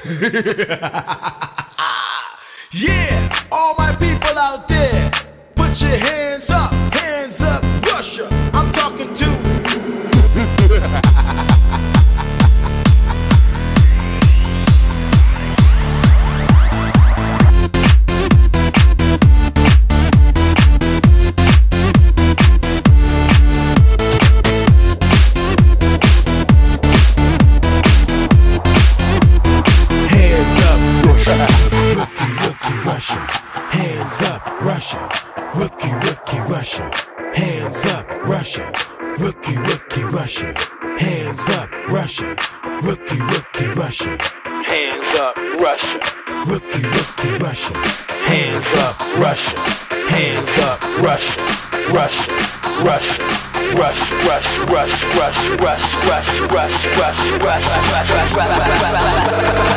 Yeah, all my people out there, put your hands up, Russia. I'm talking to. Russia, hands up, Russia, rookie, Russia, hands up, Russia, rookie, Russia, hands up, Russia, rookie, Russia, Hands up, Russia. rookie, Russia, Hands up, Russia. Hands up, Russia. Russia. Russia. Russia. Russia. Russia. Russia. Russia. Russia. Russia. Russia. Russia.